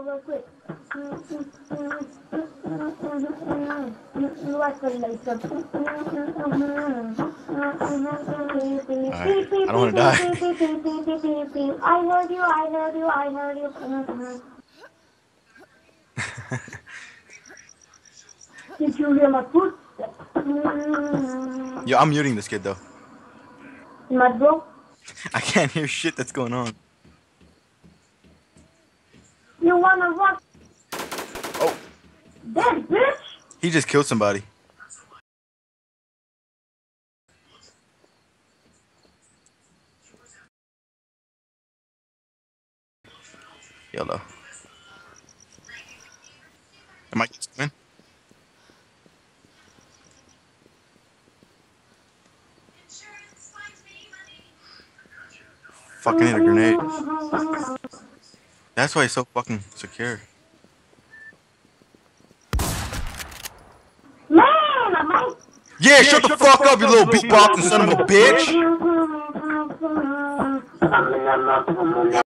real quick. Like a laser. Alright, I don't want to die. I heard you, I heard you, I heard you. Did you hear my footsteps? Yo, I'm muting this kid though. Mad bro? I can't hear shit that's going on. You wanna rock? Oh, That bitch? he just killed somebody. Yellow. Am I in? Fucking hit a grenade. That's why he's so fucking secure. Man, I might. Yeah, shut the fuck up, you little beatboxing son of a bitch!